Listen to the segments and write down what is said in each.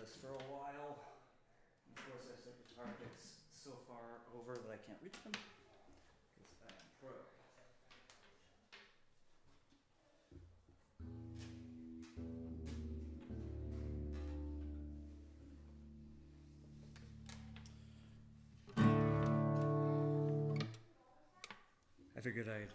this for a while. Of course, I set the targets so far over that I can't reach them because I am pro. I figured I'd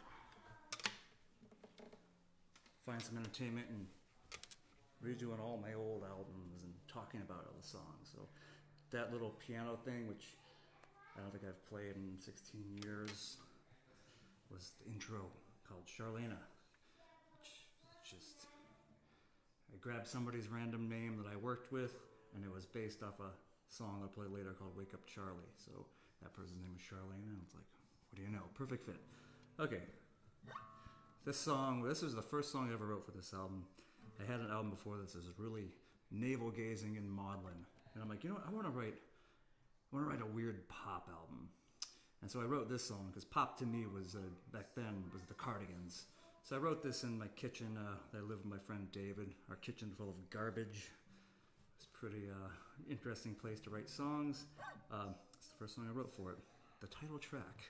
find some entertainment in redoing all my old albums and talking about all the songs. So that little piano thing, which I don't think I've played in 16 years, was the intro called Charlena, which is just, I grabbed somebody's random name that I worked with, and it was based off a song I'll play later called Wake Up Charlie. So that person's name was Charlena, and it's like, what do you know? Perfect fit. Okay. This was the first song I ever wrote for this album. I had an album before this. It was really navel-gazing and maudlin. And I'm like, you know what? I want to write a weird pop album. And so I wrote this song because pop to me was, back then, was the Cardigans. So I wrote this in my kitchen. I lived with my friend David. Our kitchen full of garbage. It was a pretty interesting place to write songs. It's the first song I wrote for it. The title track.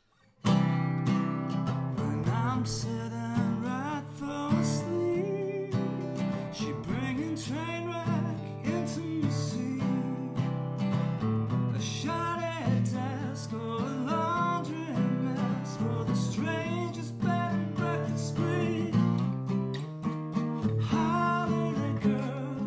When I'm sitting right for sleep, she bringing train wreck into the sea. A shoddy desk or a laundry mess for the strangest bed and breakfast spree. Holiday girl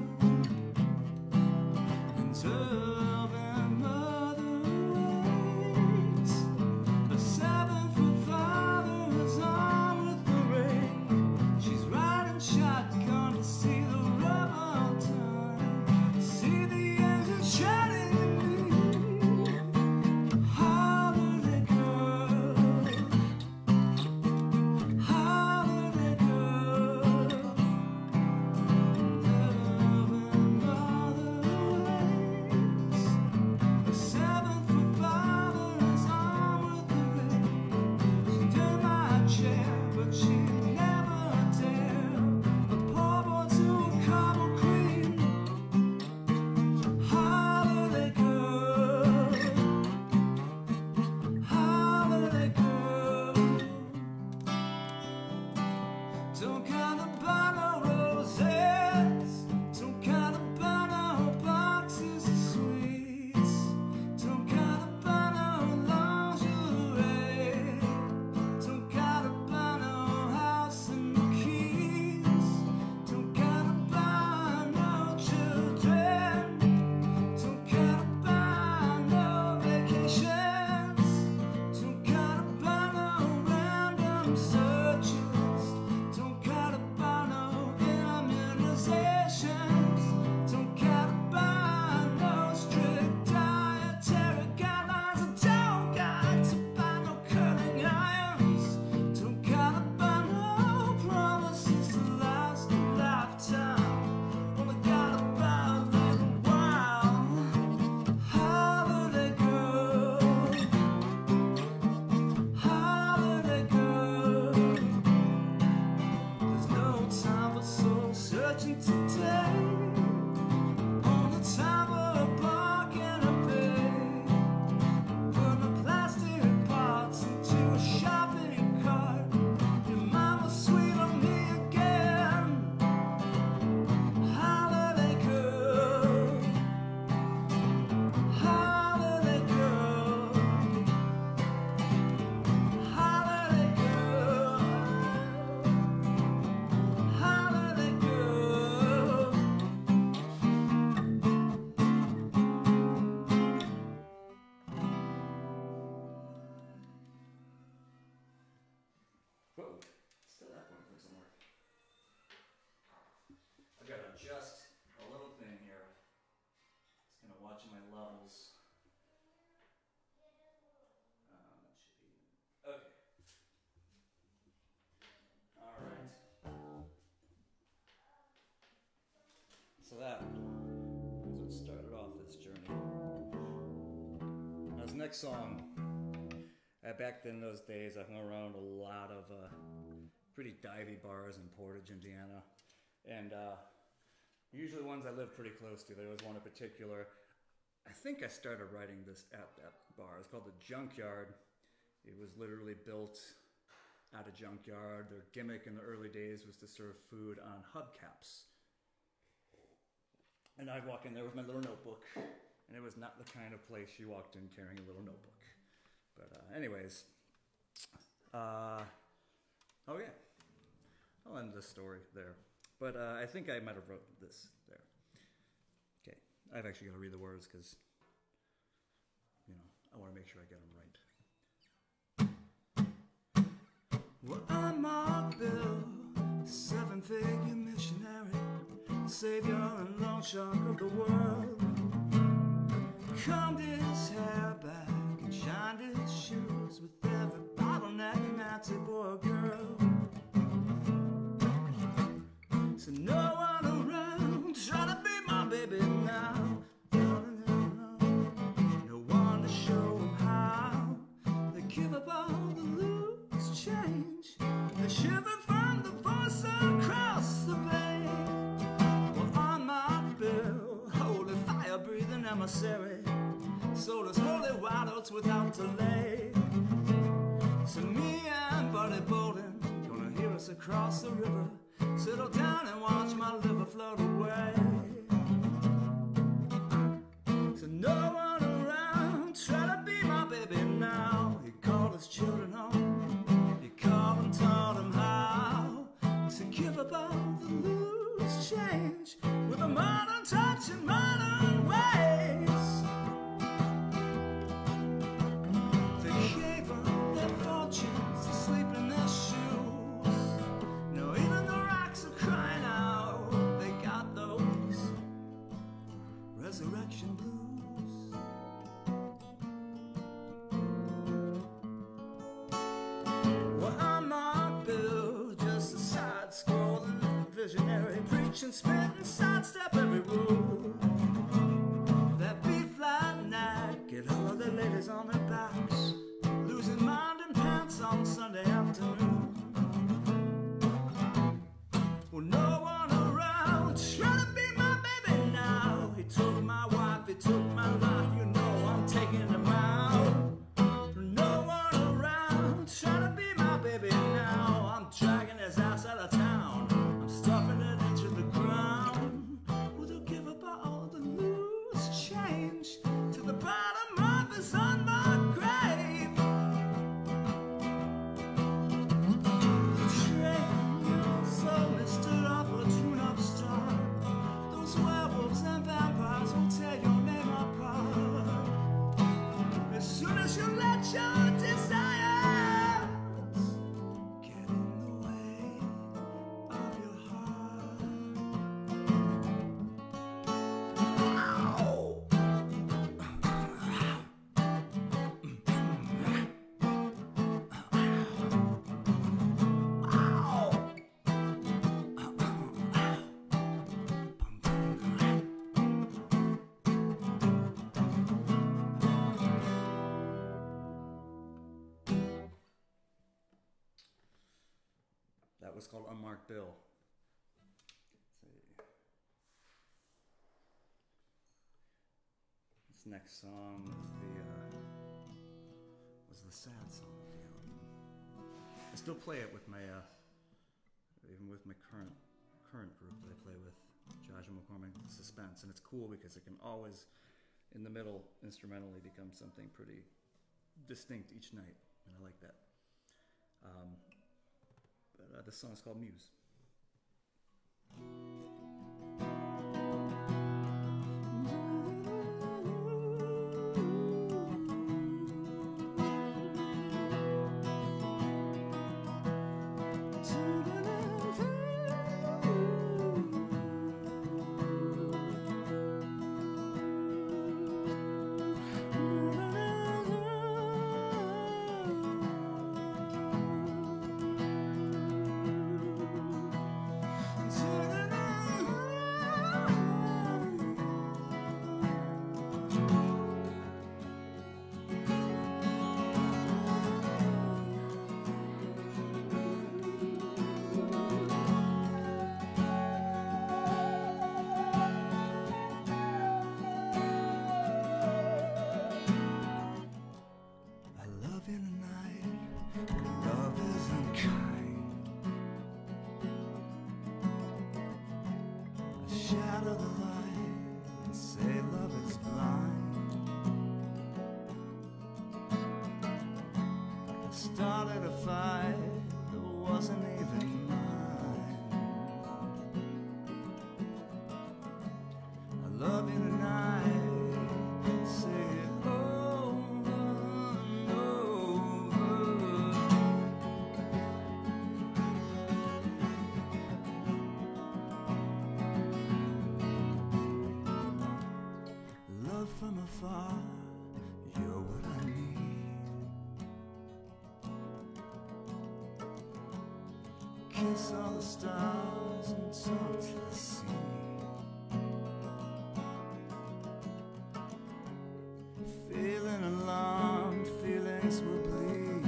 and loving mother waits. A 7-foot father is on with the rain. She's riding shotgun to see the rubber turn, see the engine shining in me. Holiday girl, holiday girl, loving mother waits. The 7-foot father is on with the rain. She's in my chair, but she never dare. A poor boy to a cobble queen. Holiday girl, holiday girl. Don't gotta buy no roses, don't gotta buy no boxes of sweets, don't gotta buy no lingerie, don't gotta buy no house and no keys, don't gotta buy no children, don't gotta buy no vacations, don't gotta buy no random searches, don't gotta buy no immunizations, don't gotta buy no strict dietary guidelines, I don't got to buy no curling irons, don't gotta buy no promises to last a lifetime, only gotta buy a little while. Holiday girl, holiday girl. There's no time for soul searching today. Only time for a park and a bay. Put the plastic parts into a shopping cart. Your mama's sweet on me again. Holiday girl, holiday girl, holiday girl, holiday girl. Whoa, still that one for somewhere. I've got to adjust a little thing here. Just kind of watching my levels. That should be okay. All right. So that is what started off this journey. Now this next song, back then those days I hung around a lot of pretty divey bars in Portage, Indiana. And Usually ones I live pretty close to. There was one in particular. I think I started writing this at that bar. It's called the Junkyard. It was literally built at a junkyard. Their gimmick in the early days was to serve food on hubcaps. And I'd walk in there with my little notebook, and it was not the kind of place you walked in carrying a little notebook. But anyways, oh yeah, I'll end this story there. But I think I might have wrote this there. Okay, I've actually got to read the words because, you know, I want to make sure I get them right. Well, I'm Mark Bill, 7-figure missionary, savior and loan shark of the world. Combed his hair back and shined his shoes with every bottleneck Nazi boy or girl. So no one around try to be my baby now. No one to show them how. They give up all the loose change. They shiver from the voice across the bay. Well, on my bill, holy fire-breathing emissary, sold us holy wild oats without delay. So me and Buddy Bolden gonna hear us across the river, settle down and watch my liver float away. So no one around try to be my baby now. He called his children home, he called and taught them how to give up all the loose change with a modern touch and modern ways. They gave up their fortunes to sleep in their shoes. No, even the rocks are crying out. They got those resurrection blues. Well, I'm Mark Bill, just a side-scrolling visionary, preaching, spitting, sidestep every rule. That B-flat night, get all of the ladies on their backs, losing mind and pants on Sunday afternoon. Well, no one around trying to be my baby now. He took my wife, he took my life, you know I'm taking him out. No one around trying to be my baby now. I'm dragging his ass out of town, I'm stuffing it into the ground. Well, they'll give up all the loose change to the bottom of his unmarked grave. The train slowly stood off a tune-up star. Those werewolves and vampires will tear your name apart. As soon as you let your desires get in the way of your heart. Ow! That was called Unmarked Bill. Let's see. This next song was the sad song of the album. I still play it with my even with my current group that I play with, Josh and McCormack, Suspense, and it's cool because it can always, in the middle, instrumentally become something pretty distinct each night, and I like that. But this song is called Muse. shadow the light and say love is blind. I started a fight that wasn't even mine. I love you tonight, say it over and over. Love from afar, you're what I need. Kiss all the stars and talk to the sea. Feeling alarmed, feelings will bleed.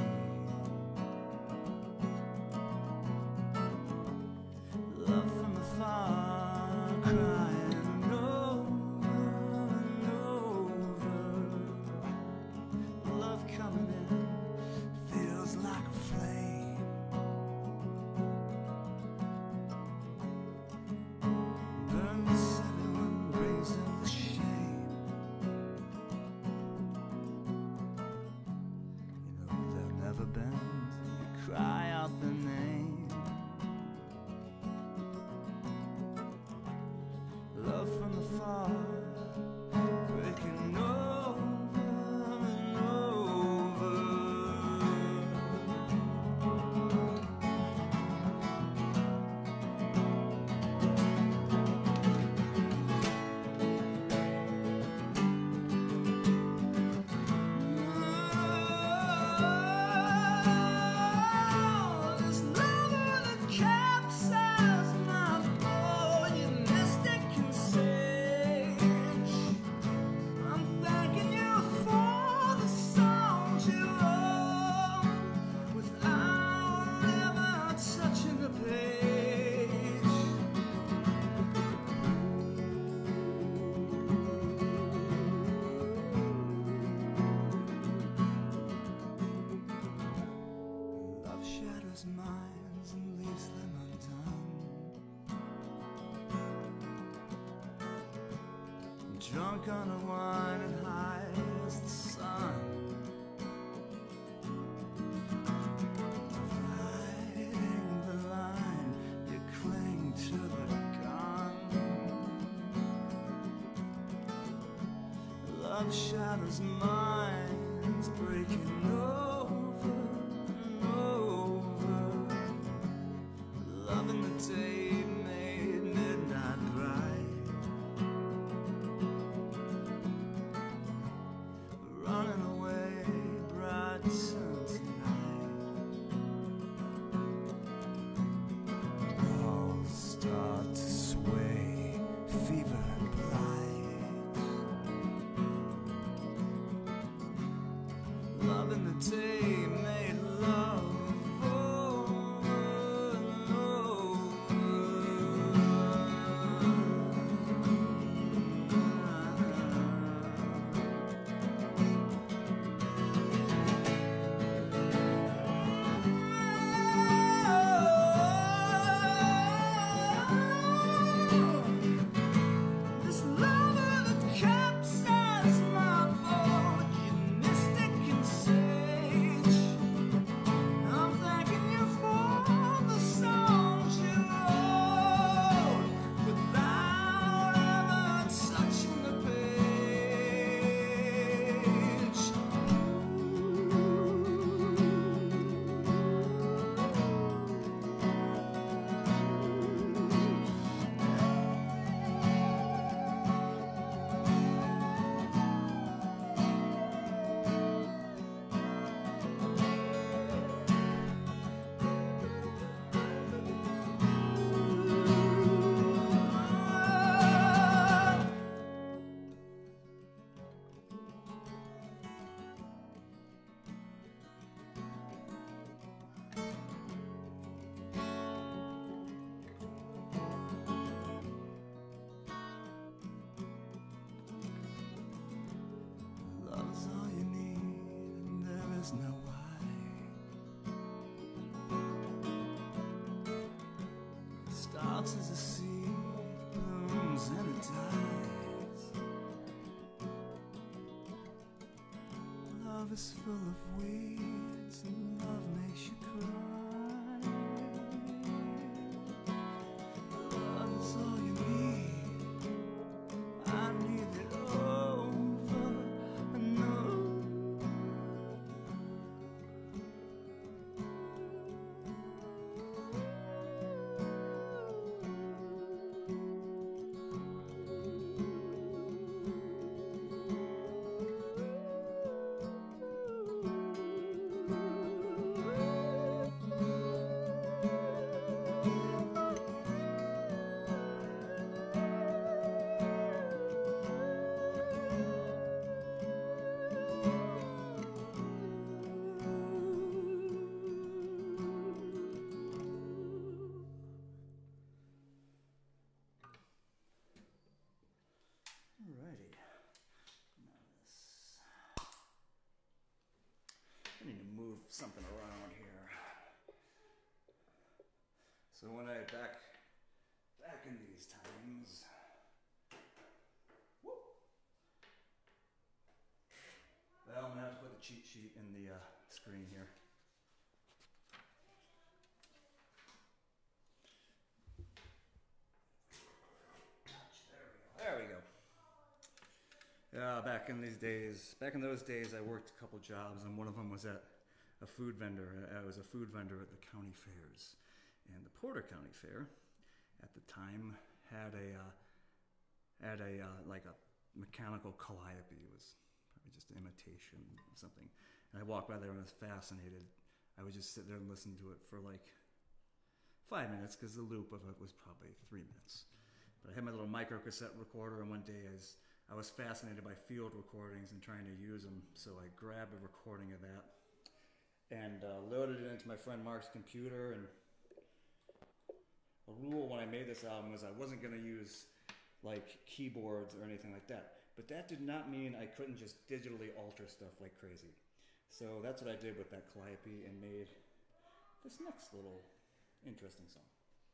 Love from afar, crying over and over. Love coming in, feels like a flame. Burns everyone, brings in the shame. You know they'll never bend, you cry out the name. Love from afar, breaking over and over. This lover that capsized my boat, you mistaken sage. I'm thanking you for the songs you wrote without ever touching the page. Love shatters minds and leaves them undone. Drunk on a wine and high as the sun. Dividing the line, you cling to the gun. Love shatters minds, breaking over and over. Love in the day made midnight bright. Running away, bright sun tonight. Walls start to sway, fever and blight. Love in the day made love over and this lover that capsized my boat, you mistaken sage. I'm thanking you for the songs you wrote without ever touching the page. Love's all you need, and there is no why. It starts as a seed, blooms love is full of weeds and love makes you cry. Love is all you need. I need it over and over. Alrighty. Now this. I need to move something around here. So when I back in these times. Whoop. Well, I'm gonna have to put the cheat sheet in the screen here. There we go. Yeah, back in those days, I worked a couple jobs, and one of them was at a food vendor. I was a food vendor at the county fairs, and the Porter County Fair, at the time, had a like a mechanical calliope. It was probably just an imitation of something. And I walked by there and I was fascinated. I would just sit there and listen to it for like 5 minutes because the loop of it was probably 3 minutes. But I had my little micro cassette recorder, and one day I was fascinated by field recordings and trying to use them, so I grabbed a recording of that and loaded it into my friend Mark's computer. And a rule when I made this album was I wasn't going to use like keyboards or anything like that, but that did not mean I couldn't just digitally alter stuff like crazy. So that's what I did with that calliope and made this next little interesting song.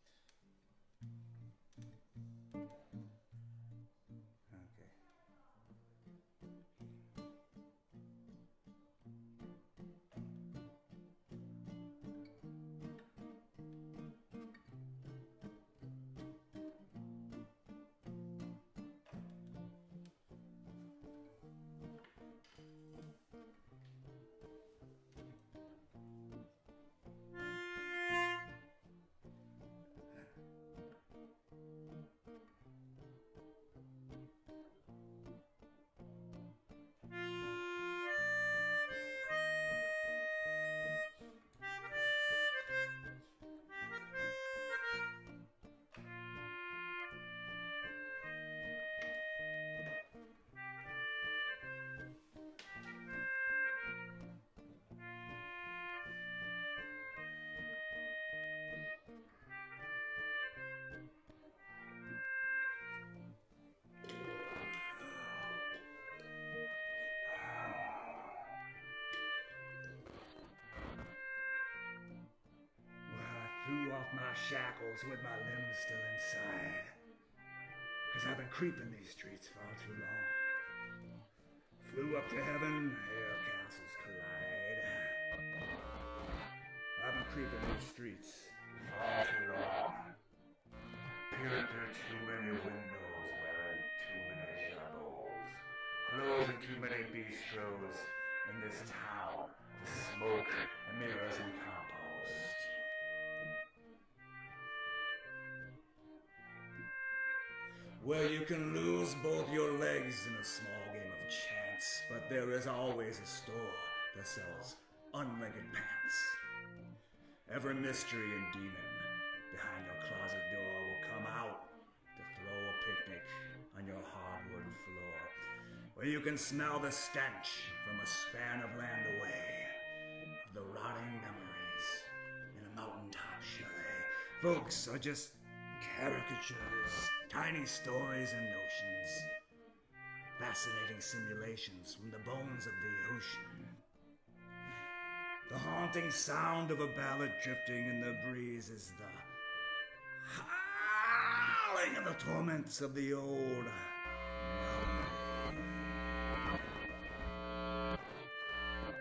Threw off my shackles with my limbs still inside, 'cause I've been creeping these streets far too long. Flew up to heaven, air castles collide. I've been creeping these streets far too long. Peered through too many windows, wearing too many shadows, closing too many bistros in this town. The smoke and mirrors and compost. Where you can lose both your legs in a small game of chance, but there is always a store that sells unlegged pants. Every mystery and demon behind your closet door will come out to throw a picnic on your hardwood floor, where you can smell the stench from a span of land away, of the rotting memories in a mountaintop chalet. Folks are just caricatures, tiny stories and notions, fascinating simulations from the bones of the ocean. The haunting sound of a ballad drifting in the breeze is the howling of the torments of the old mountain.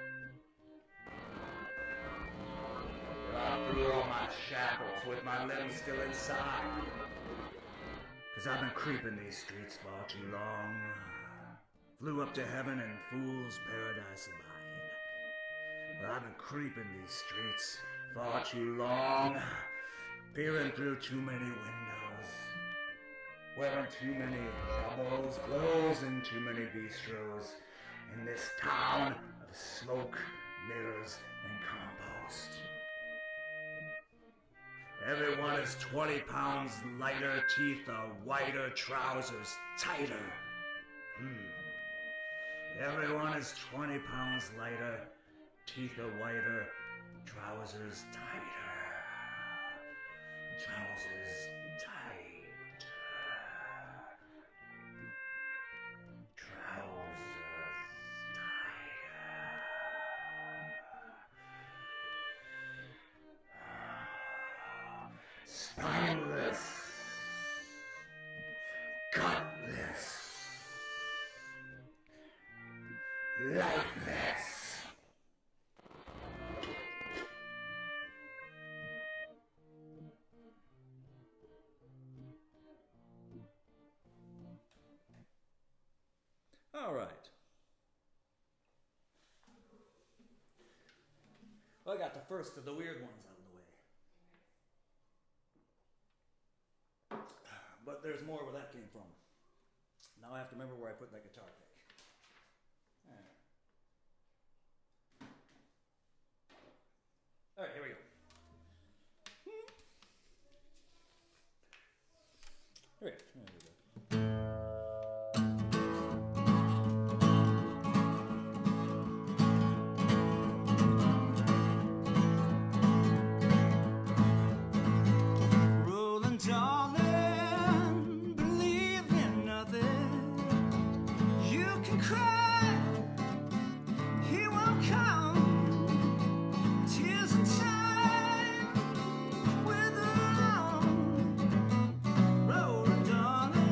with my limbs still inside. 'Cause I've been creeping these streets far too long. Flew up to heaven and fool's paradise abide. But I've been creeping these streets far too long. Peering through too many windows. Wearing too many jabos, clothes in too many bistros. In this town of smoke, mirrors, and compost. Everyone is 20 pounds lighter, teeth are whiter, trousers tighter. Everyone is 20 pounds lighter, teeth are whiter, trousers tighter. Trousers tighter. Trousers tighter. Spineless. Gutless. Lifeless. All right. Well, I got the first of the weird ones out of the way. But there's more where that came from. Now I have to remember where I put that guitar pick. All right, here we go. Here we go. Rolling, darling, believe in nothing. You can cry, he won't come. Tears of time wither on. Rolling, darling.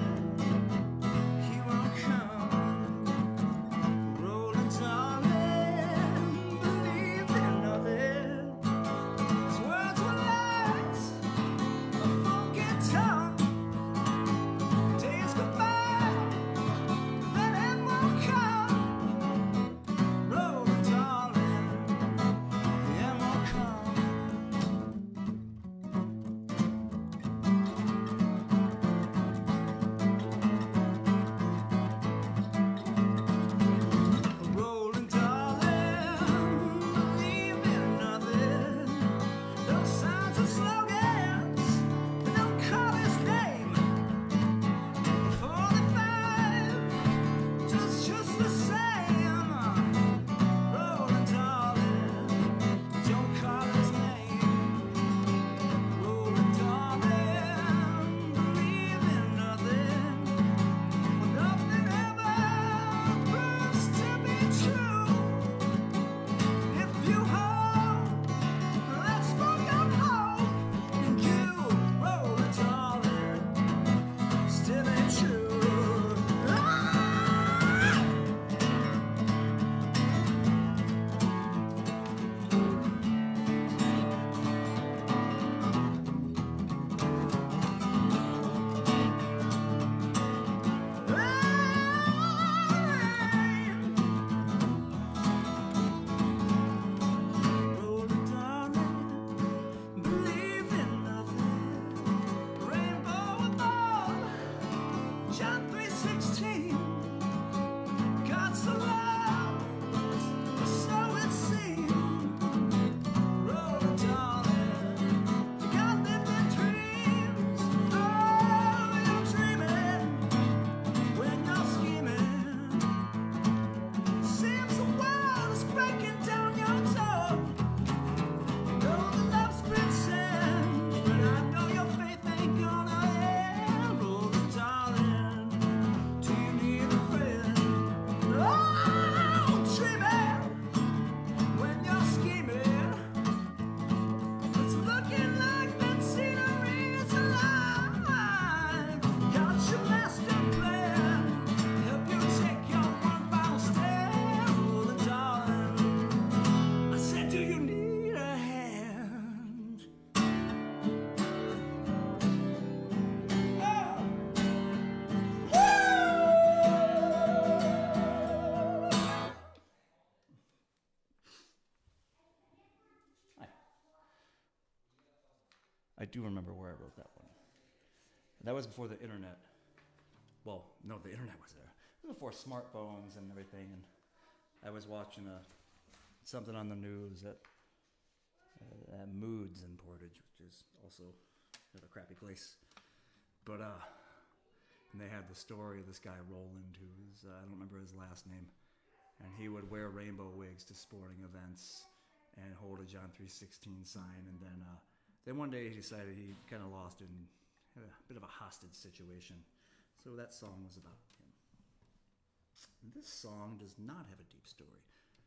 I do remember where I wrote that one. That was before the internet. Well, no, the internet was there. It was before smartphones and everything. And I was watching something on the news at Moods in Portage, which is also another crappy place. But and they had the story of this guy Roland, who's I don't remember his last name, and he would wear rainbow wigs to sporting events and hold a John 3:16 sign, and then one day he decided he kind of lost it and had a bit of a hostage situation. So that song was about him. And this song does not have a deep story.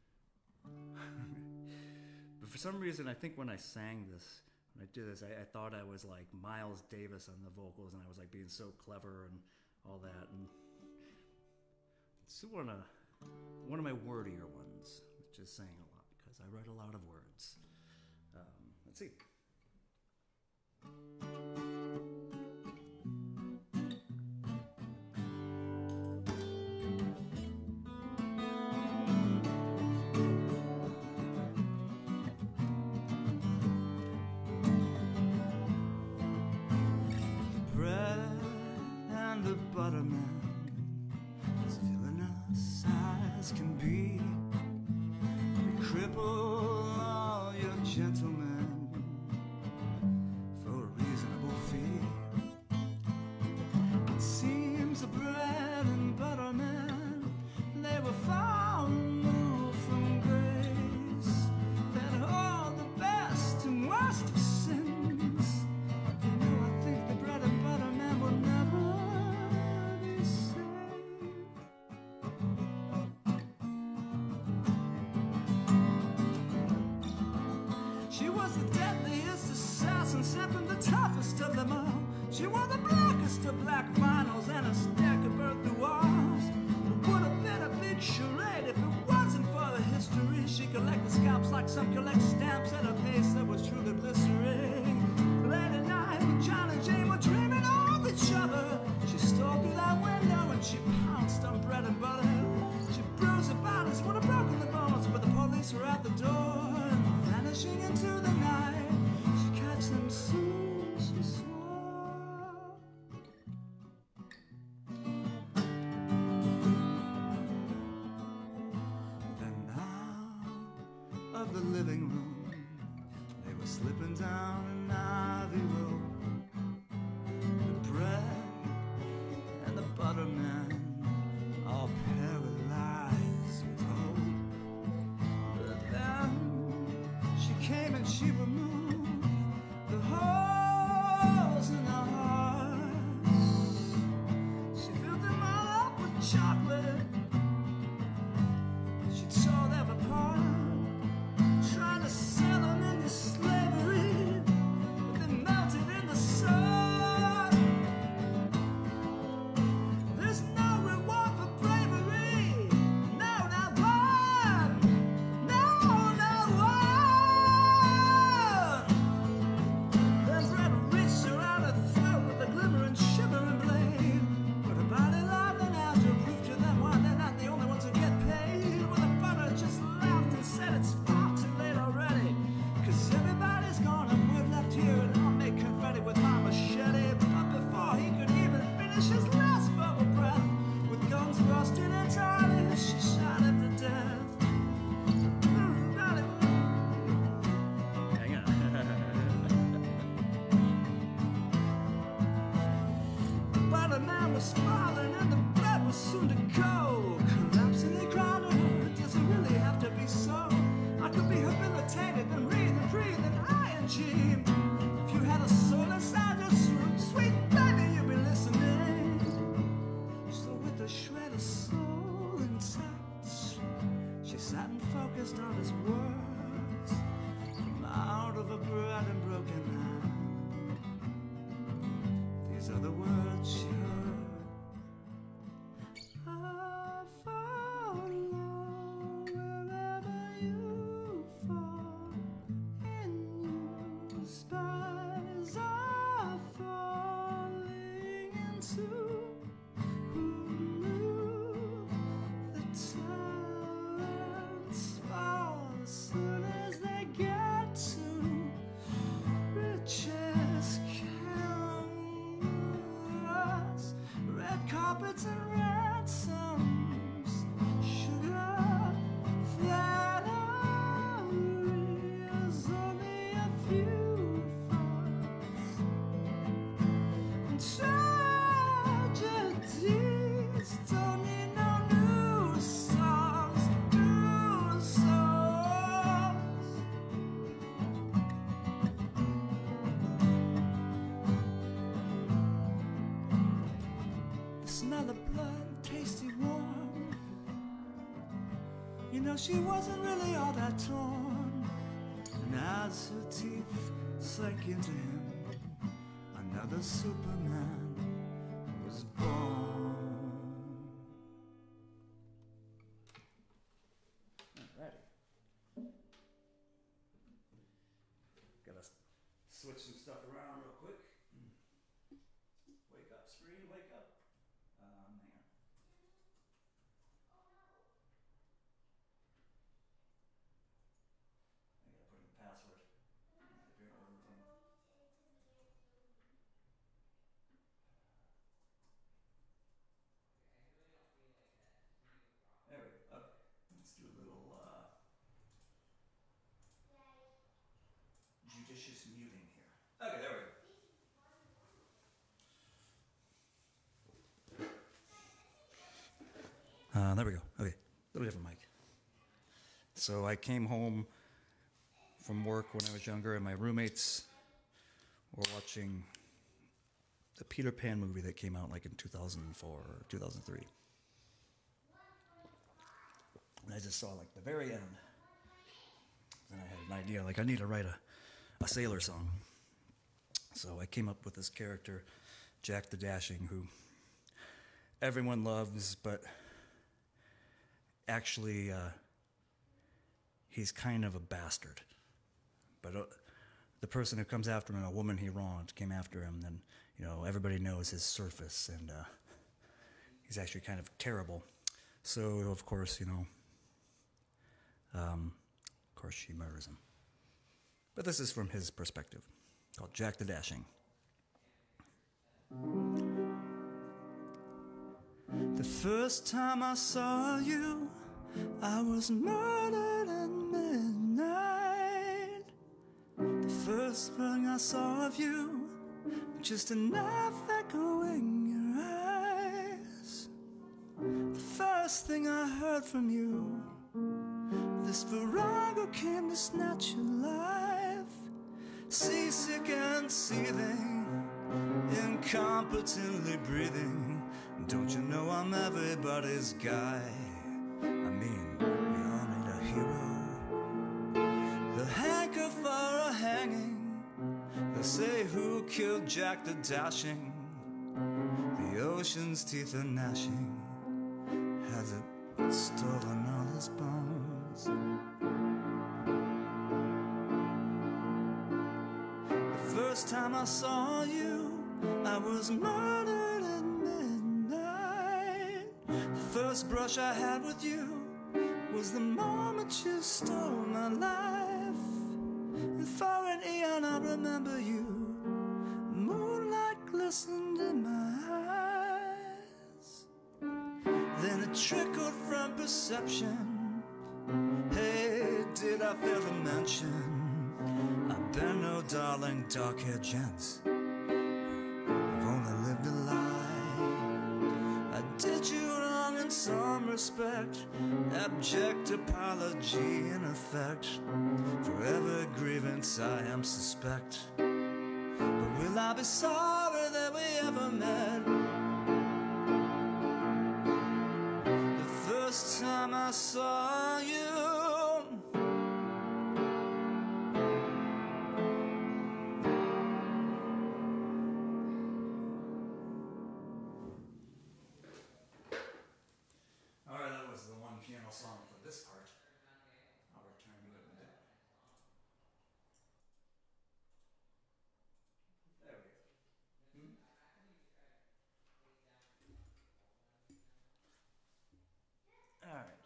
But for some reason, I think when I sang this, when I did this, I thought I was like Miles Davis on the vocals, and I was like being so clever and all that. And it's one of my wordier ones, which is saying a lot because I write a lot of words. Let's see. The butterman is villainous as can be. We cripple all your gentlemen for a reasonable fee. It seems the bread and butter men, they were far removed from grace. That all the best and worst of sins. You know, I think the bread and butter men will never. She was the deadliest assassin, sent from the toughest of them all. She wore the blackest of black vinyls and a stack of earthy walls. It would have been a big charade if it wasn't for the history. She collected scalps like some collect stamps at a pace that was truly blistering. Late at night, when John and Jane were dreaming of each other, she stole through that window and she pounced on bread and butter. She bruised the bodies, would have broken the bones, but the police were at the door. Vanishing into the night, she catch them soon, she swore. Then out of the living room, they were slipping down an ivy road. The bread and the butterman, all paralyzed with hope. But then she came and she removed the holes in our hearts. She filled them all up with chocolate. She tore them apart, trying to sell them into slavery, but they melted in the sun. There's no reward for bravery, no, not one, no, not one. Then Brett reached her out her throat with a glimmering, shivering blade. But her body loved an angel, proved to them why they're not the only ones who get paid. Well, the butter just laughed and said it's far too late already, 'cause everybody's gone and we're left here, and I'll make confetti with my machete. But before he could even finish his last bubble breath, with guns rusted entirely, she shot him to death. Hang on. But the man was smiling and the bread was soon to go. Collapsing the ground to her, does it really have to be so? I could be habilitated and breathe an ING. If you had a soul inside your sweet baby, you'd be listening. So with a shred of soul intact, she sat and focused on his words from out of a bread and broken hand. These are the words she heard. I follow wherever you fall, and your spies are falling into who knew the talents fall. smell of blood, tasty warm. You know, she wasn't really all that torn. And as her teeth sank into him, another Superman was born. Alrighty. Gotta switch some stuff around real quick. Wake up, screen, wake up. Man. I gotta put in the password. There we go. Okay. Let's do a little judicious muting here. Okay, there we go. There we go. Okay, a little different mic. So I came home from work when I was younger, and my roommates were watching the Peter Pan movie that came out like in 2004 or 2003. And I just saw like the very end. And I had an idea, like I need to write a sailor song. So I came up with this character, Jack the Dashing, who everyone loves, but actually he's kind of a bastard. But the person who comes after him, a woman he wronged, came after him, then, you know, everybody knows his surface, and he's actually kind of terrible. So, of course, you know, she murders him. But this is from his perspective, called Jack the Dashing. The first time I saw you, I was murdered at midnight. The first thing I saw of you, just a knife echoing your eyes. The first thing I heard from you, this virago came to snatch your life. Seasick and seething, incompetently breathing. Don't you know I'm everybody's guy? I mean, we all need a hero. The hanker for a hanging. They say who killed Jack the Dashing? The ocean's teeth are gnashing. Has it stolen all his bones? The first time I saw you, I was murdered at midnight. The first brush I had with you was the moment you stole my life. And for an eon I remember you. Moonlight glistened in my eyes. Then it trickled from perception. Hey, did I fail to mention I've been no darling dark-haired gents. I've only lived a lie. I did you wrong in some respect. Abject apology in effect. For every grievance I am suspect. But will I be sorry that we ever met? The first time I saw you. Alright, that was the one piano song for this part. I'll return you in a minute. There we go. Alright.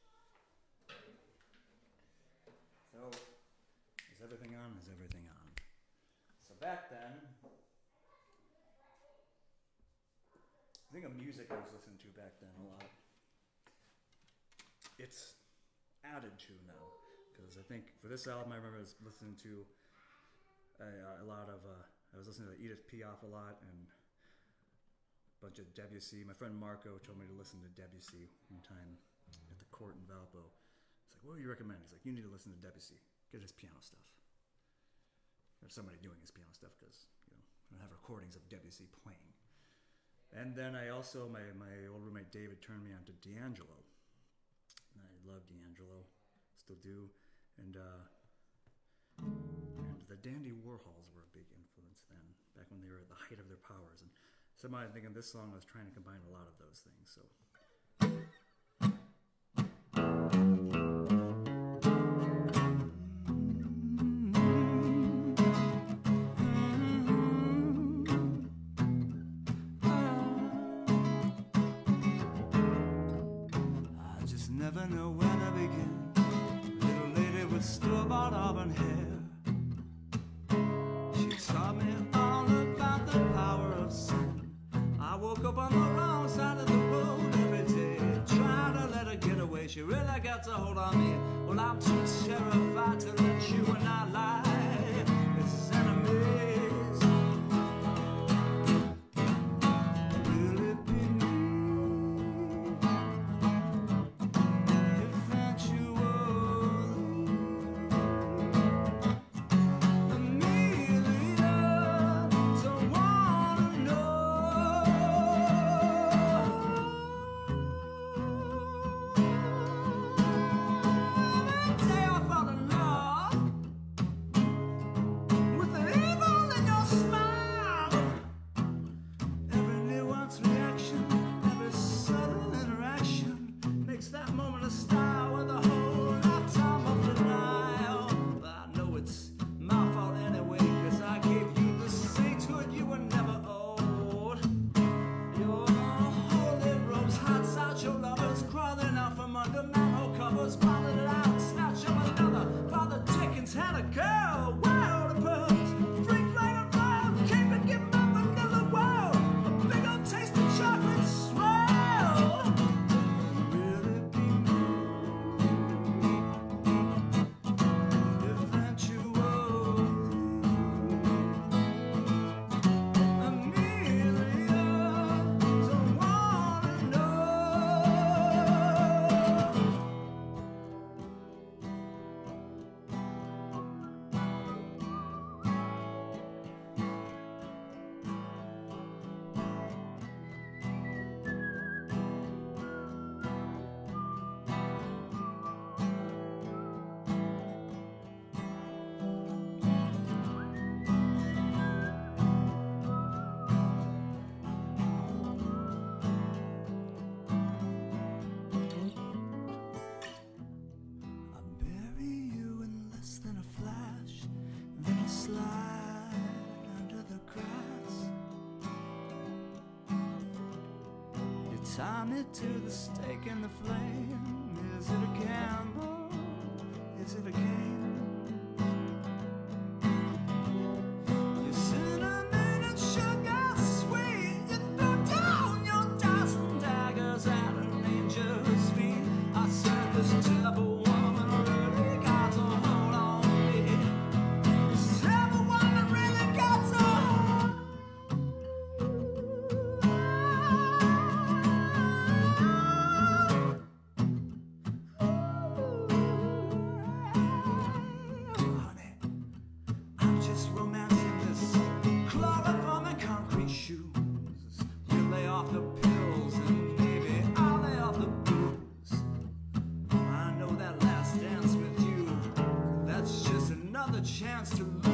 So, is everything on? Is everything on? So back then, I think of music I was listening to back then a lot. It's added to now, because I think for this album I remember I was listening to a lot of, I was listening to Edith Piaf a lot and a bunch of Debussy. My friend Marco told me to listen to Debussy one time at the court in Valpo. It's like, what do you recommend? He's like, you need to listen to Debussy. Get his piano stuff. There's somebody doing his piano stuff because, you know, I don't have recordings of Debussy playing. And then I also, my old roommate David turned me on to D'Angelo. And I love D'Angelo, still do. And the Dandy Warhols were a big influence then, back when they were at the height of their powers. And somehow I think in this song I was trying to combine a lot of those things. So. I just never know where to begin. Little lady with store-bought auburn hair. She taught me all about the power of sin. I woke up on the wrong side of the road every day, trying to let her get away. She really got to hold on me. Well, I'm too terrified to let you and I lie as enemies. Will it be me? Tie me to the stake in the flame. Is it a gamble? Is it a game? You cinnamon and sugar sweet. You throw down your dice and daggers at an angel's feet. I said this terrible woman really got to hold on me. This terrible woman really got to hold on. Chance to lose,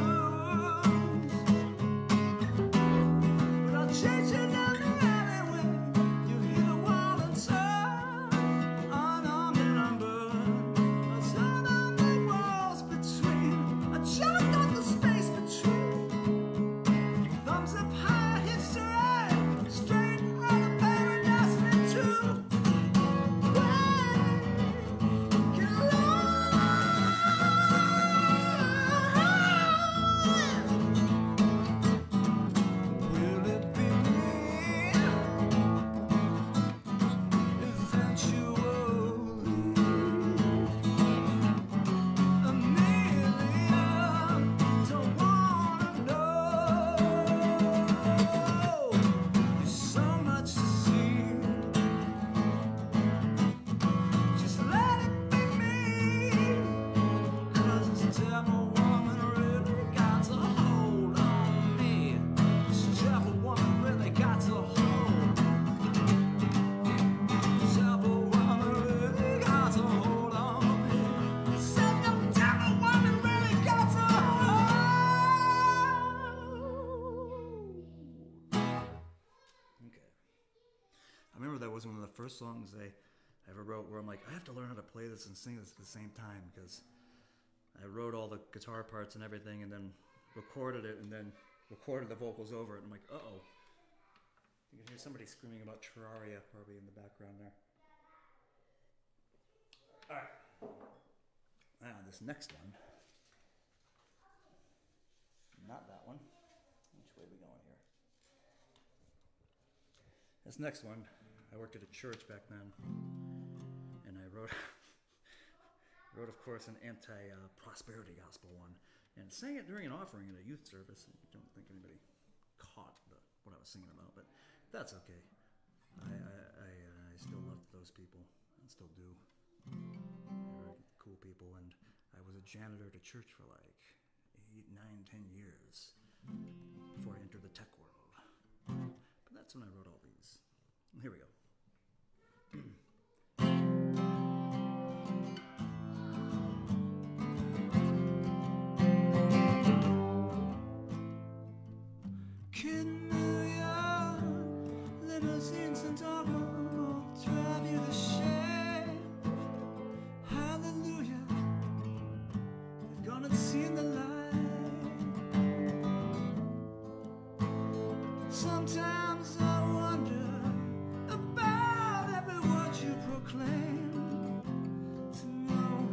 but I'll chase you down the alleyway. You hit a wall and turn, unarmed and unburned. I turn on the walls between, I jumped on the space between. Thumbs up high, history, straight out of bed. I remember that was one of the first songs I ever wrote where I'm like, I have to learn how to play this and sing this at the same time, because I wrote all the guitar parts and everything and then recorded it and then recorded the vocals over it. And I'm like, uh-oh. You can hear somebody screaming about Terraria probably in the background there. Alright. Now, this next one. Not that one. Which way are we going here? This next one, I worked at a church back then, and I wrote, of course, an anti-prosperity gospel one, and sang it during an offering in a youth service. I don't think anybody caught what I was singing about, but that's okay. I still loved those people, and still do. They were cool people, and I was a janitor at a church for like 8, 9, 10 years before I entered the tech world. But that's when I wrote all these. Here we go. Kid New York, limousines and dogma drive you to shame. Hallelujah, they've gone and seen the light. Sometimes I wonder about every word you proclaim to no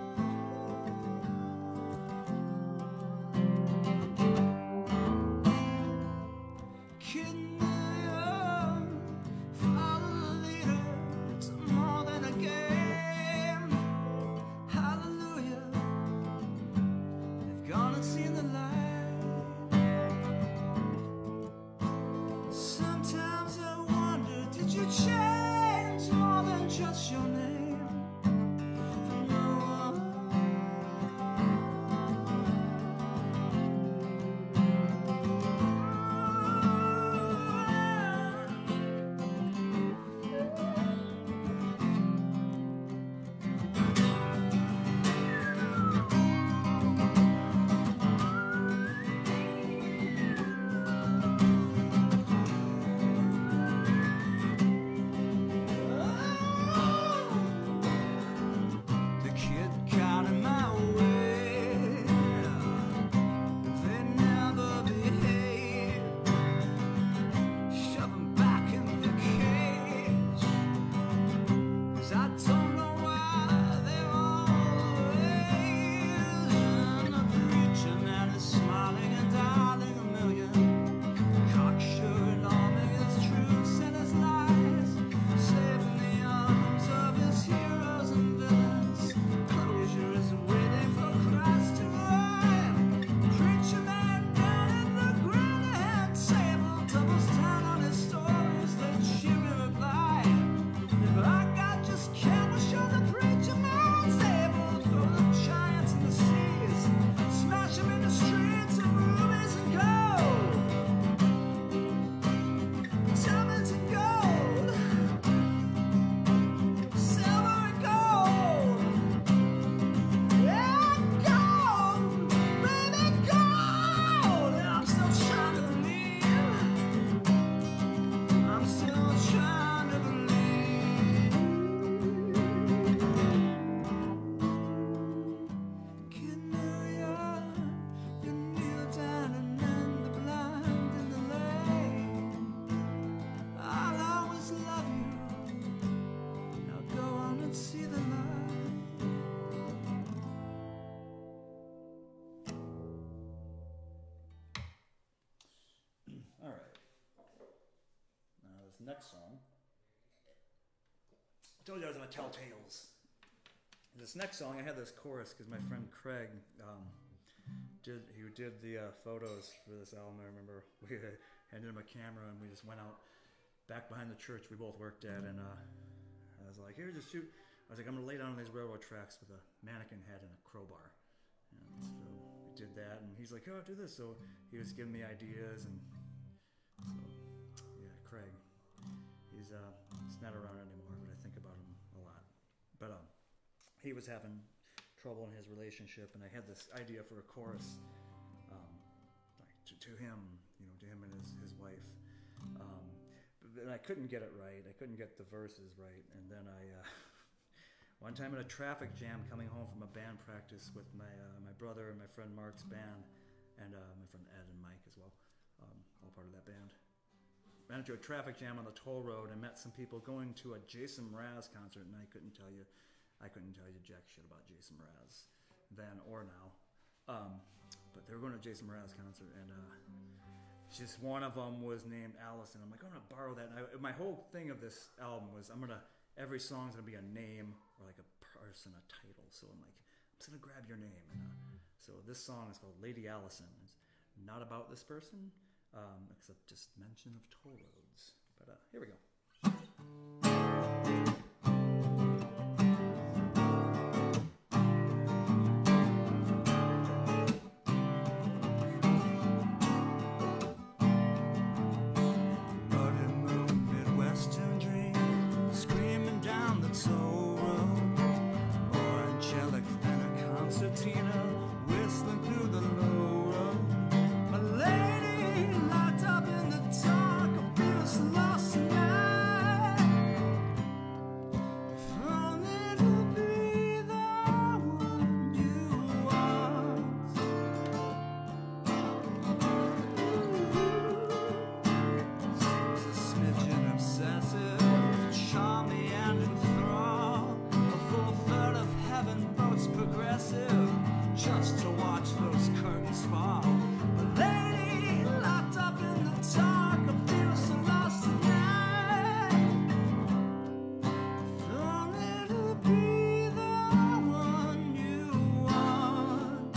one. Kid New York, follow the leader, it's more than a game. Hallelujah, they've gone and seen the light. Sometimes I wonder, did you change more than just your name? For no one. The kid got in my way. They never behave. Shove 'em back in the cage. 'Cause I don't know why they're always. And the preacher man is smiling and dialing a million. Cocksure and arming his truths and his lies, saving the arms of his heroes and villains. Closure is waiting for Christ to arrive. Preacher man down in the granite table doubles down on his stories that cheery reply. If I got just camera, show the preacher man's able. Throw the giants in the seas, smash them in the streets of rubies and gold. Diamonds and gold, silver and gold, yeah, gold, baby, gold. And I'm still trying to believe. I'm still trying to believe. Kid New York, you kneel down and mend the blind in the lane. I'll always love you. Now go on and see the light. Alright. Now this next song. I told you I was going to tell tales. This next song, I had this chorus because my friend Craig did the photos for this album. I remember we handed him a camera and we just went out back behind the church we both worked at, and I was like, here, just shoot. I was like, I'm going to lay down on these railroad tracks with a mannequin head and a crowbar. And so we did that, and he's like, oh, do this. So he was giving me ideas, and so, yeah, Craig. He's not around anymore, but I think about him a lot. But he was having trouble in his relationship, and I had this idea for a chorus like to him, to him and his wife. and I couldn't get it right. I couldn't get the verses right. And then one time in a traffic jam coming home from a band practice with my brother and my friend Mark's band, and my friend Ed and Mike as well, all part of that band. Ran into a traffic jam on the toll road and met some people going to a Jason Mraz concert, and I couldn't tell you jack shit about Jason Mraz then or now. But they were going to a Jason Mraz concert, and just one of them was named Allison. I'm like, I'm gonna borrow that. And my whole thing of this album was every song's gonna be a name or like a person, a title. So I'm like, I'm just gonna grab your name. And so this song is called Lady Allison. It's not about this person, except just mention of toll roads. But here we go. Whistling through the low road, my lady locked up in the dark, a feels lost tonight. If only to be the one you want. Seems a smidgen obsessive, charm me and enthrall. A full third of heaven votes progressive, just to watch those curtains fall. The lady locked up in the dark, I feel so lost tonight. If only to be the one you want.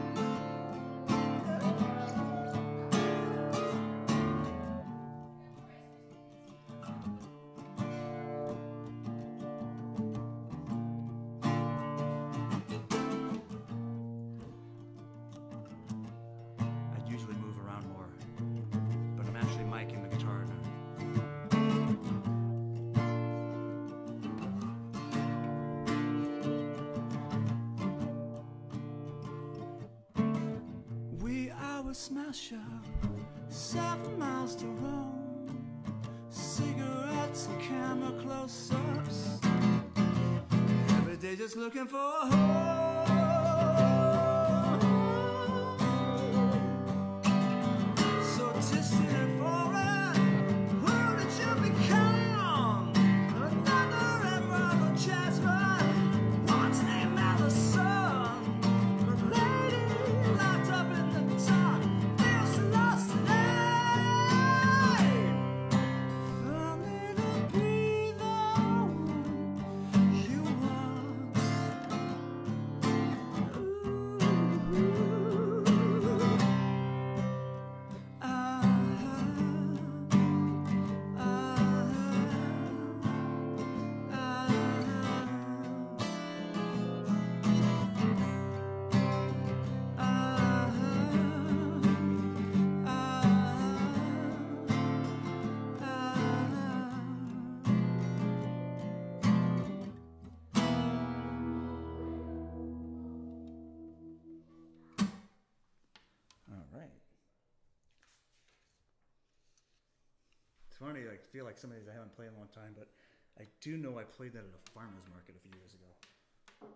I'd usually move around more, but I'm actually miking the guitar now. Wee hour smash up, 7 miles to roam, cigarettes and camera close-ups. Every day just looking for a home. So distant and foreign, who did you become? Another emerald jasmine, once named Allison. A lady locked up in the dark, feels so lost tonight. If only to be the one you want. All right. It's funny, I feel like some of these I haven't played in a long time, but I do know I played that at a farmer's market a few years ago.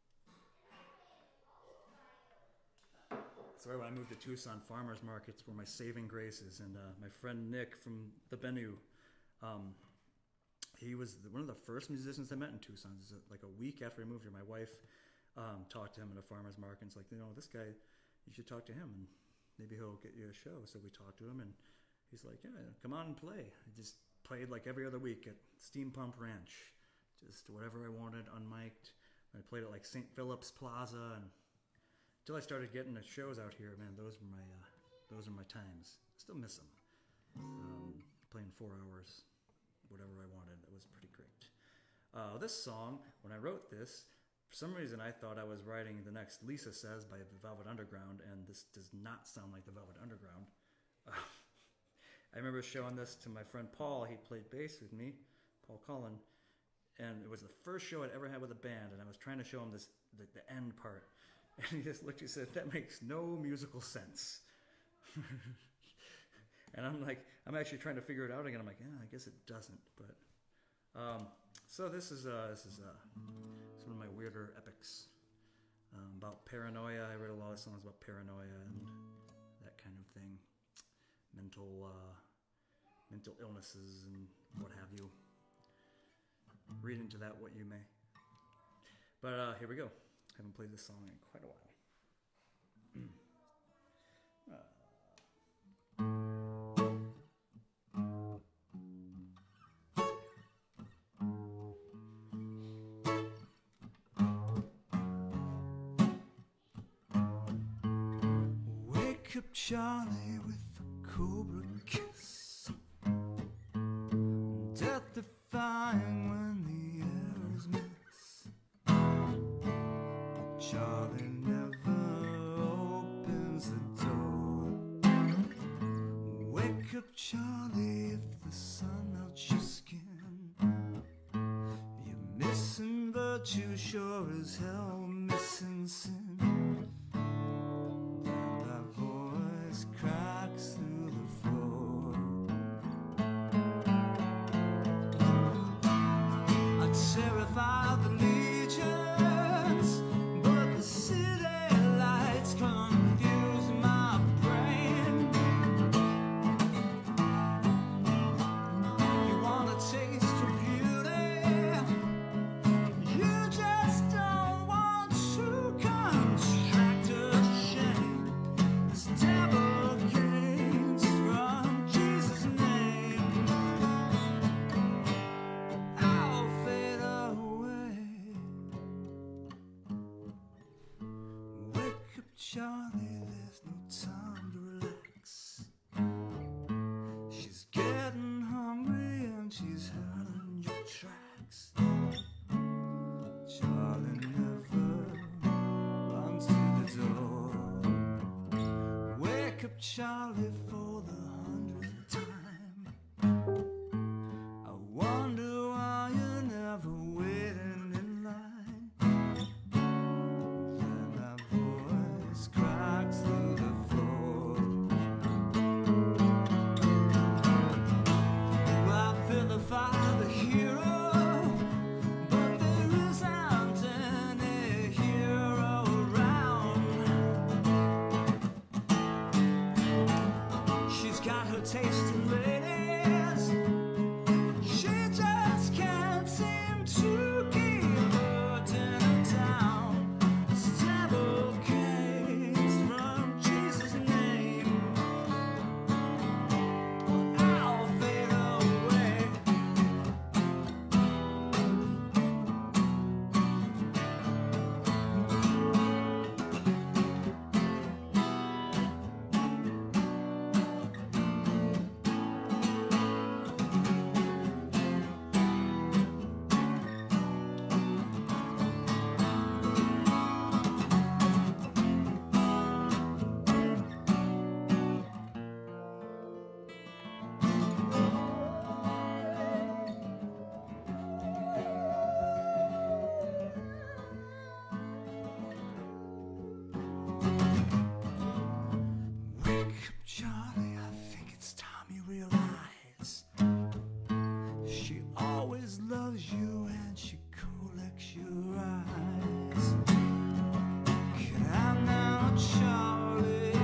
Sorry, when I moved to Tucson, farmers markets were my saving graces, and my friend Nick from the Bennu, he was one of the first musicians I met in Tucson. This is like a week after I moved here, my wife talked to him at a farmer's market. And it's like, this guy, you should talk to him, and maybe he'll get you a show. So we talked to him, and he's like, yeah, come on and play. I just played like every other week at Steam Pump Ranch, just whatever I wanted, unmiked. I played at like St. Philip's Plaza, and until I started getting the shows out here, man, those are my times. Still miss them. Playing 4 hours, whatever I wanted. That was pretty great. This song, when I wrote this, for some reason I thought I was writing the next Lisa Says by the Velvet Underground, and this does not sound like the Velvet Underground. I remember showing this to my friend Paul. He played bass with me, Paul Cullen, and it was the first show I'd ever had with a band, and I was trying to show him this the end part. And he just looked, he said, that makes no musical sense. And I'm actually trying to figure it out again. I'm like, I guess it doesn't. But so this is one of my weirder epics about paranoia. I read a lot of songs about paranoia and that kind of thing, mental illnesses and what have you. Read into that what you may. But here we go. Haven't played this song in quite a while. Wake up, Charlie, with a cobra kiss. Death defying when the air is mist. Charlie never opens the door. Wake up, Charlie, if the sun melts your skin. You're missing virtue, sure as hell missing sin. Cracks through the floor. I terrify the legions, but the city lights confuse my brain. You want a taste of beauty, you just don't want to contract a shame. This devil Charlie, there's no time to relax. She's getting hungry and she's hurting your tracks. Charlie never runs to the door. Wake up, Charlie, for the 100th time. I wonder why you're never waiting in line. Then that voice cracks through the floor. Well, I vilify the hero, but there isn't any hero around. She's got her taste in ladies, she just can't seem to keep her dinner down. This devil came from Jesus' name. I'll fade away. Wake up, Charlie, I think it's time you realize she always loves you and she collects your eyes. Get out now, Charlie.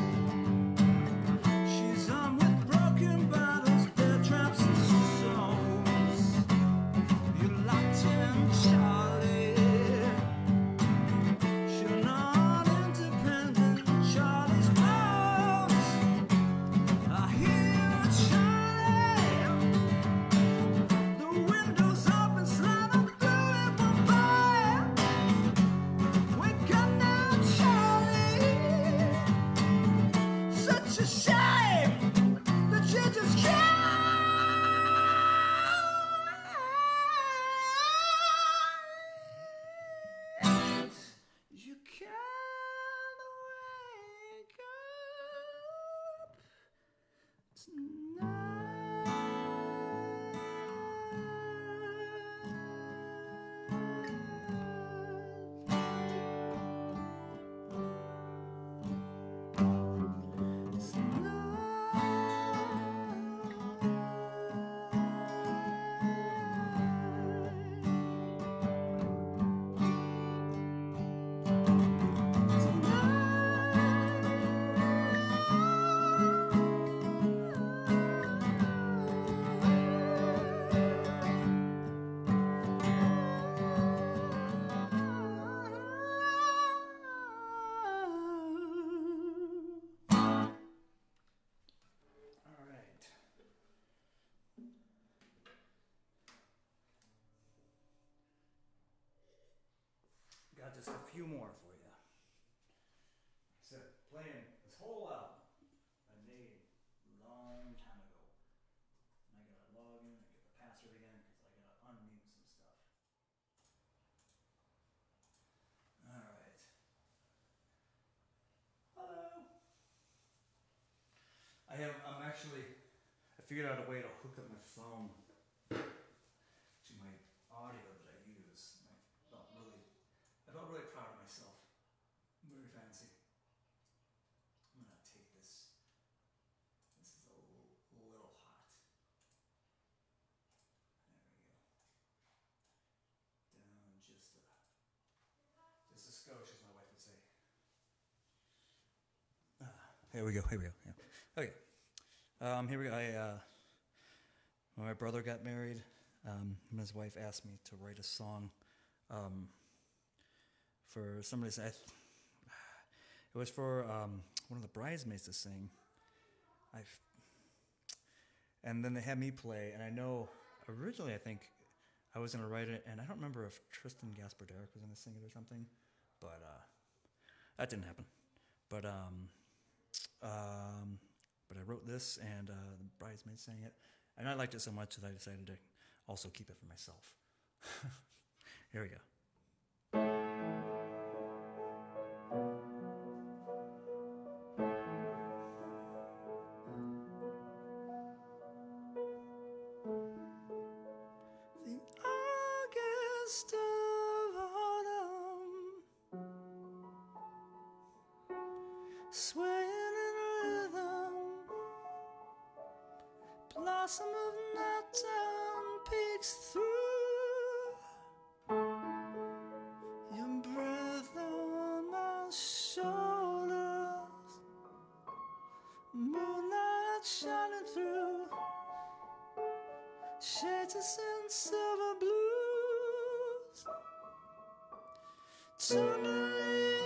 She's on with broken bottles, dead traps and souls. You're locked in, Charlie. You're not independent, Charlie's close. I hear you, Charlie. The window's open, just a few more for you. So playing this whole album I made a long time ago. And I gotta log in and get the password again because I gotta unmute some stuff. Alright. Hello. I figured out a way to hook up my phone to my audio that I use. I felt really proud of myself. Very fancy. I'm gonna take this. This is a little hot. There we go. Down just a skosh, as my wife would say. Here we go. Yeah. Okay. Here we go. When my brother got married, his wife asked me to write a song for somebody. It was for one of the bridesmaids to sing. And then they had me play, and I know originally I think I was gonna write it, and I don't remember if Tristan Gasper Derrick was gonna sing it or something, but that didn't happen. But I wrote this, and the bridesmaid sang it, and I liked it so much that I decided to also keep it for myself. Here we go. The August of autumn, swaying in rhythm, blossom of nighttown peeks through. Your breath on my shoulders, moonlight shining through, shades of sin, silver blues. Suddenly,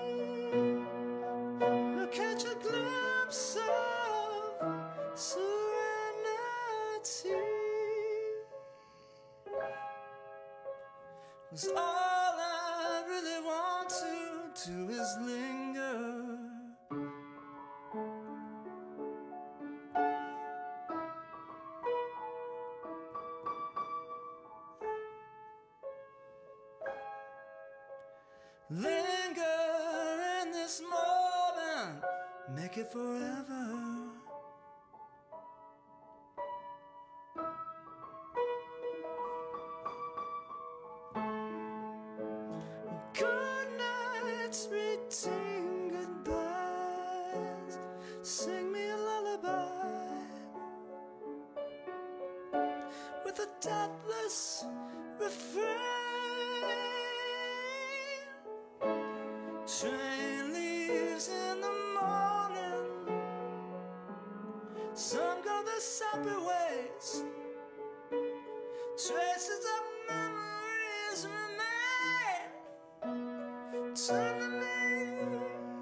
I catch a glimpse of serenity. 'Cause all I really want to do is linger. Linger in this moment, make it forever. Good nights, reading goodbyes, sing me a lullaby with a deathless refrain. Train leaves in the morning, some go their separate ways, traces of memories remain. Turn to me,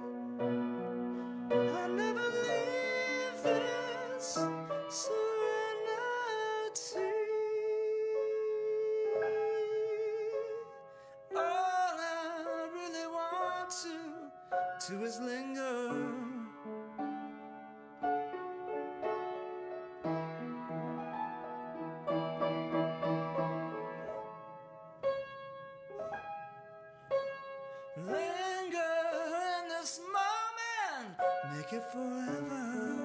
I'll never leave this serenity. All I really want to do is linger. Linger in this moment, make it forever.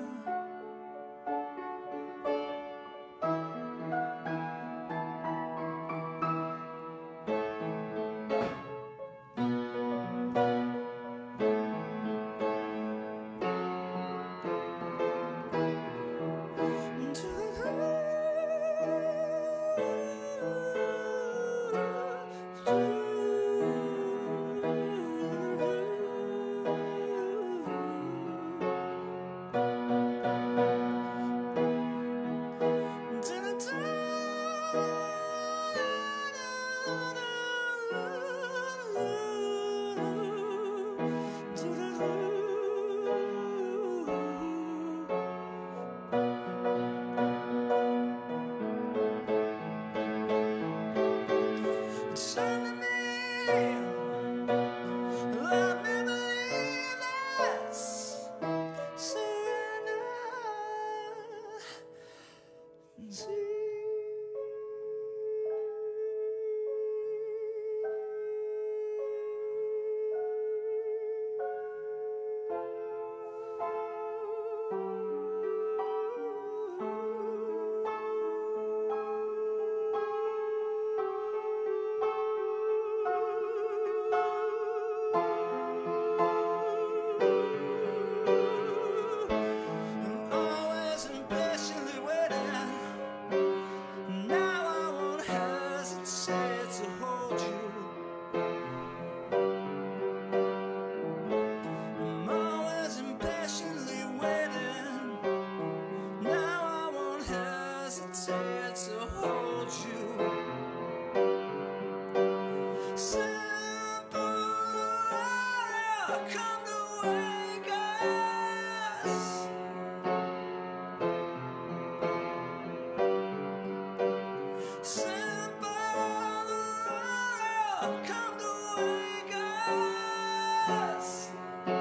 Sitting by the road, come to wake us.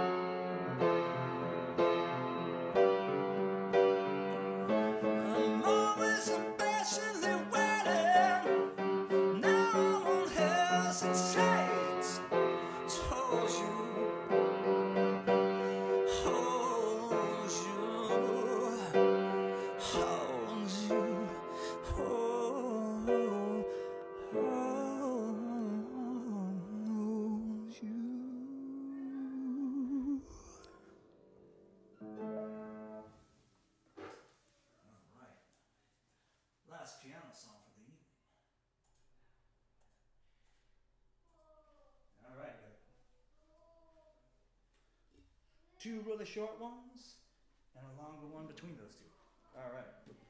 I'm always impatiently waiting. Now I won't hesitate. Told you, hold you, hold you, hold you. Alright, last piano song for the evening. Alright, two really short ones and a longer one between those two. Alright.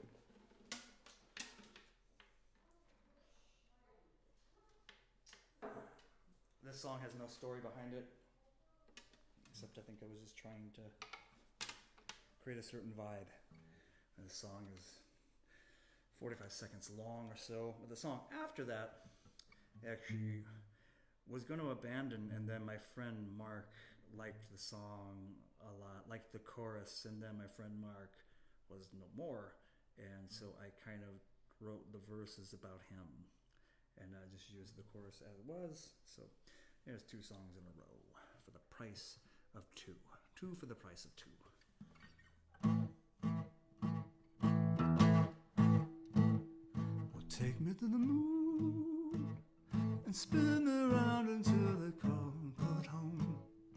This song has no story behind it, except I think I was just trying to create a certain vibe. And the song is 45 seconds long or so. But the song after that actually was going to abandon, and then my friend Mark liked the song a lot, liked the chorus, and then my friend Mark was no more, and so I kind of wrote the verses about him, and I just used the chorus as it was. So there's two songs in a row for the price of two. Two for the price of two. Well, take me to the moon and spin me around until they come home.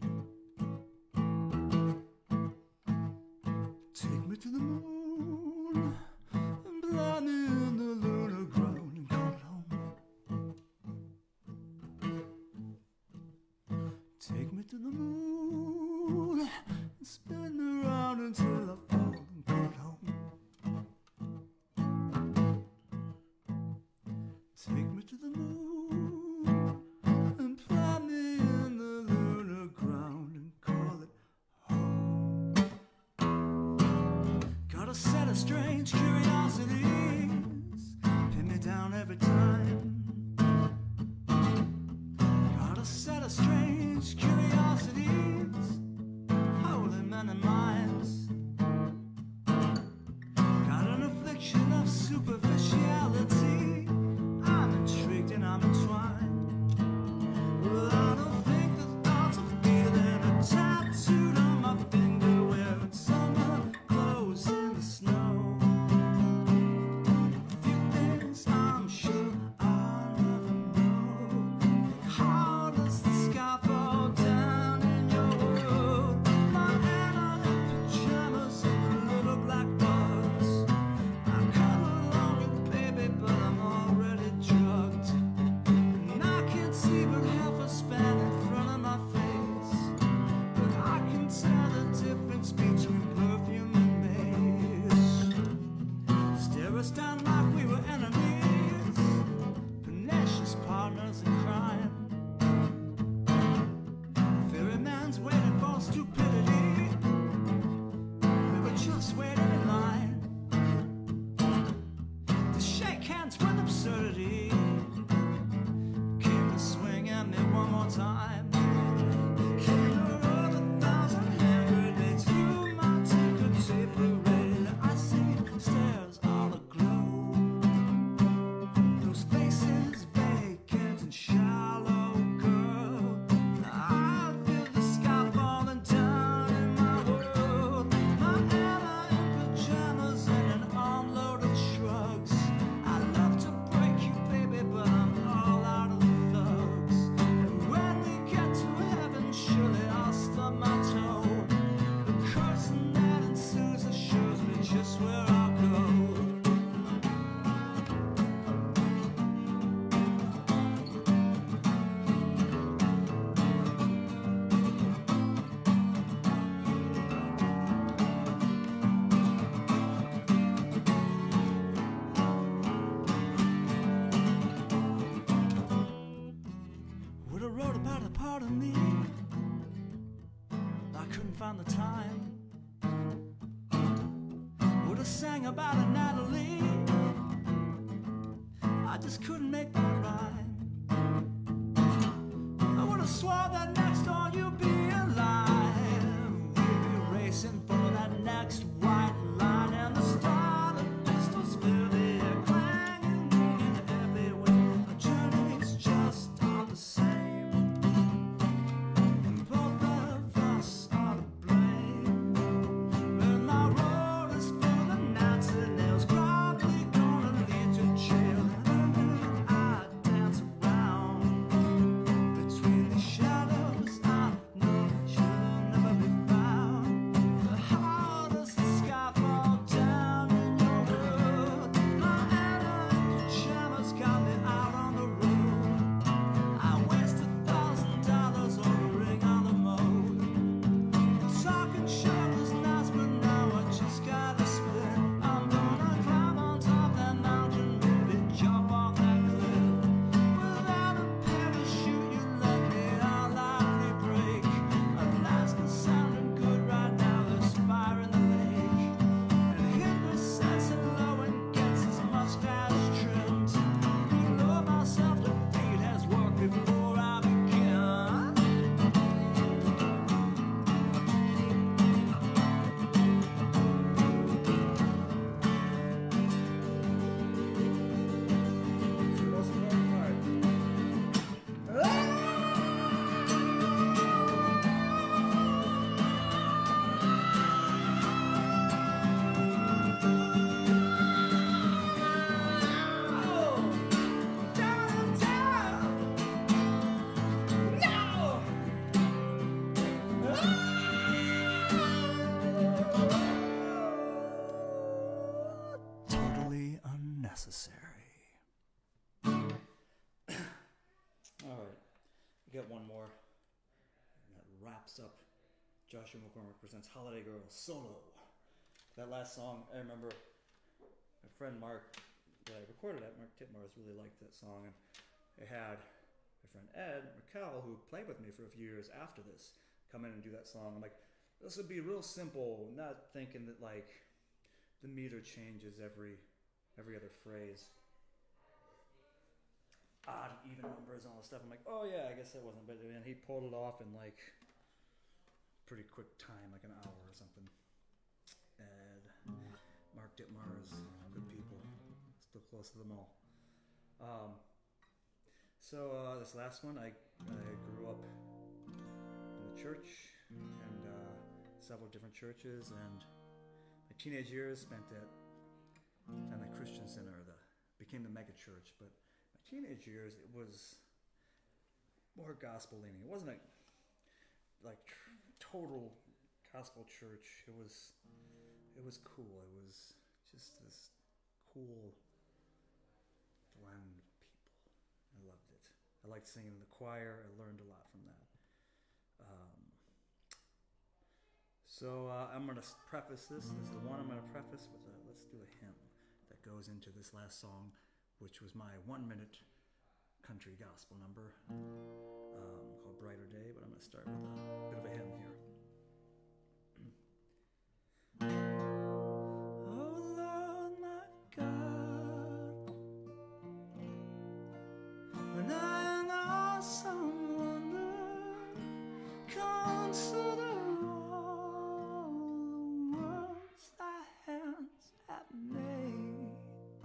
Take me to the moon and blind me in the lunar ground and call it home. Take me to the moon and spin me around until I fall and call it home. Take me to the moon and plant me in the lunar ground and call it home. Got a set of strange curiosities, pin me down every time. Got a set of strange curiosities, holy men and minds. Got an affliction of superficiality, I'm intrigued and I'm entwined. Well, I don't think the thoughts of feeling are tattooed on my finger, wearing summer clothes in the snow. A few things I'm sure I'll never know. How does the sky fall down in your world? My Anna in pajamas and the little black bus. I cuddle along with baby, but I'm already drugged. And I can't see but half a span in front of my face. But I can tell the difference between perfume and maze. Stare us down like we were enemies, pernicious partners in crime. Fairy man's waiting for stupidity, we were just waiting in line to shake hands with absurdity. Came to swing at me one more time. Came to roll 1,000 hand grenades through my ticker tape parade. I see stairs all aglow, those faces vacant and shallow, girl. I feel the sky falling down in my world. My Anna in pajamas and an armload of shrugs. I love to break you, baby, but I'm all out of thugs. And when we get to heaven, surely I'll stub my toe. The cursing that ensues assures me just where I'll go. Would have wrote about a part of me, I couldn't find the time. Would have sang about a Natalie, I just couldn't make that rhyme. I would have swore that next door you'd be alive. We'd be racing for that next white line, and the start of pistols fill the air, clanging, ringing everywhere. Our journeys just aren't the same. Both of us are to blame. And my road is full of gnats and nails, probably gonna lead to jail. And I dance around between the shadows. I know you'll never be found. The hardest the sky fall down in your world. My Anna pajamas got me out on the road. I wasted $1,000 on a ring on the mold. Talking sure was nice, but now I just gotta split. I'm gonna climb on top that mountain, maybe jump off that cliff. Without a parachute, you let me out lively break. Alaska's sounding good right now, there's fire in the lake. And Hitler says hello and gets his mustache trimmed. Reload myself to beat has worked before I begin. Totally unnecessary. Alright, we got one more. And that wraps up Joshua McCormack Presents Holiday Girl Solo. That last song, I remember my friend Mark, that I recorded at, Mark Titmars, really liked that song. And I had my friend Ed McCall, who played with me for a few years after this, come in and do that song. I'm like, this would be real simple, not thinking that like the meter changes every other phrase. Odd, even numbers and all this stuff. I'm like, oh yeah, I guess that wasn't, but then he pulled it off in like pretty quick time, like an hour or something. Ed, Mark Dittmars, good people, still close to them all. So this last one, I grew up in the church and several different churches, and my teenage years spent at Family Christian Center, became the mega church, but my teenage years, it was more gospel leaning. It wasn't like total gospel church. It was cool. It was just this cool blend of people. I loved it. I liked singing in the choir. I learned a lot from that. So I'm going to preface this. This is the one I'm going to preface with let's do a hymn that goes into this last song, which was my 1-minute country gospel number called Brighter Day, but I'm going to start with a bit of a hymn here. Oh Lord my God, when I in awesome wonder consider all the worlds thy hands have made,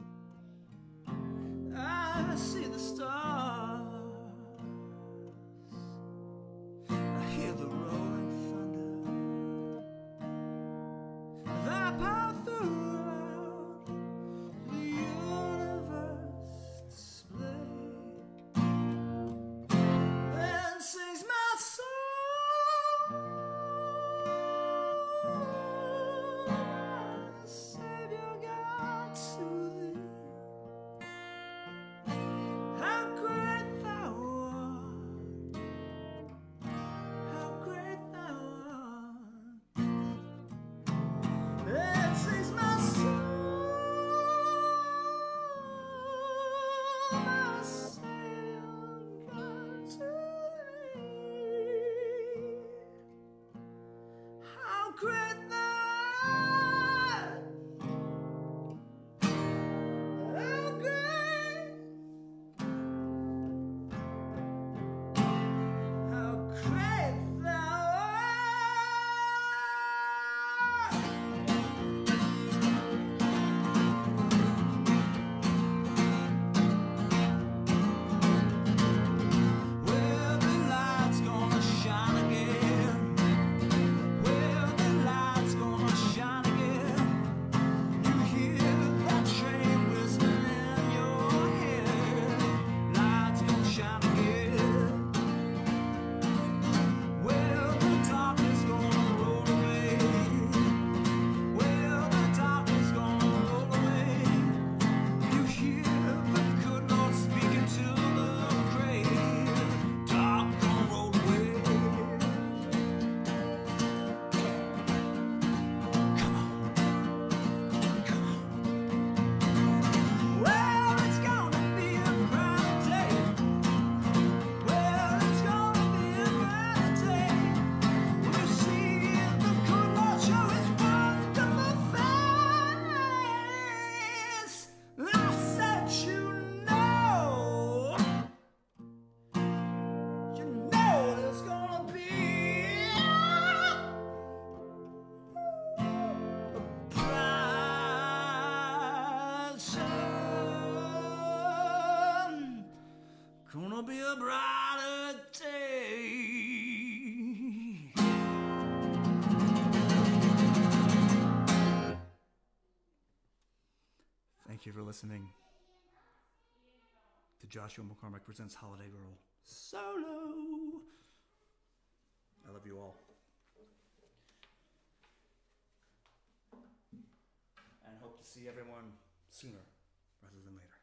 I see the stars, I hear the rolling be a brighter day. Thank you for listening to Joshua McCormack Presents Holiday Girl Solo. I love you all. And hope to see everyone sooner rather than later.